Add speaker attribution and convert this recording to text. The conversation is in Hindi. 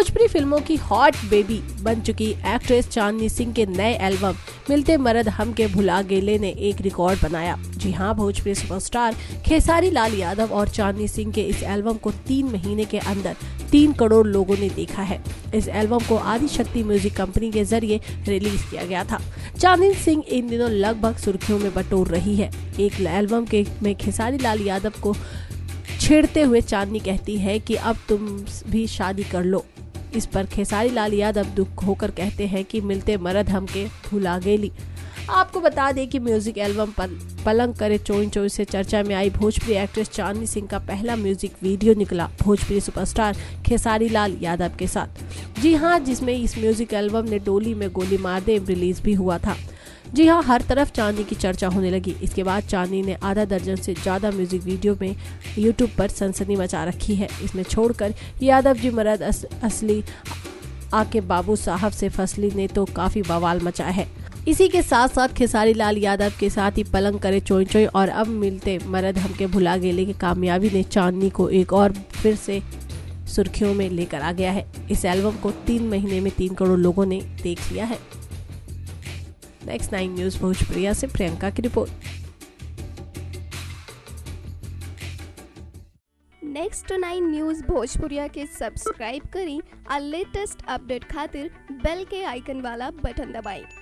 Speaker 1: भोजपुरी फिल्मों की हॉट बेबी बन चुकी एक्ट्रेस चांदनी सिंह के नए एल्बम मिलते मरद हम के भुला गेले ने एक रिकॉर्ड बनाया। जी हां, भोजपुरी सुपरस्टार खेसारी लाल यादव और चांदनी सिंह के इस एल्बम को 3 महीने के अंदर 3 करोड़ लोगों ने देखा है। इस एल्बम को आदिशक्ति म्यूजिक कंपनी के जरिए रिलीज किया गया था। चांदनी सिंह इन दिनों लगभग सुर्खियों में बटोर रही है। एक एल्बम में खेसारी लाल यादव को छेड़ते हुए चांदनी कहती है कि अब तुम भी शादी कर लो। इस पर खेसारी लाल यादव दुख होकर कहते हैं कि मिलते मरद हमके भुला गेली। आपको बता दें कि म्यूजिक एल्बम पलंग करे चोई चोई से चर्चा में आई भोजपुरी एक्ट्रेस चांदनी सिंह का पहला म्यूजिक वीडियो निकला भोजपुरी सुपरस्टार खेसारी लाल यादव के साथ। जी हां, जिसमें इस म्यूजिक एल्बम ने डोली में गोली मार दे रिलीज भी हुआ था। जी हाँ, हर तरफ चांदनी की चर्चा होने लगी। इसके बाद चांदनी ने आधा दर्जन से ज्यादा म्यूजिक वीडियो में यूट्यूब पर सनसनी मचा रखी है। इसमें छोड़कर यादव जी मरद असली आके बाबू साहब से फसली ने तो काफी बवाल मचाया है। इसी के साथ साथ खेसारी लाल यादव के साथ ही पलंग करे चोई चोई और अब मिलते मरद हमके भुला गेले की कामयाबी ने चांदनी को एक और फिर से सुर्खियों में लेकर आ गया है। इस एल्बम को 3 महीने में 3 करोड़ लोगों ने देख लिया है। नेक्स्ट 9 न्यूज भोजपुरिया से प्रियंका की रिपोर्ट।
Speaker 2: नेक्स्ट 9 न्यूज भोजपुरिया के सब्सक्राइब करी और लेटेस्ट अपडेट खातिर बेल के आइकन वाला बटन दबाएं।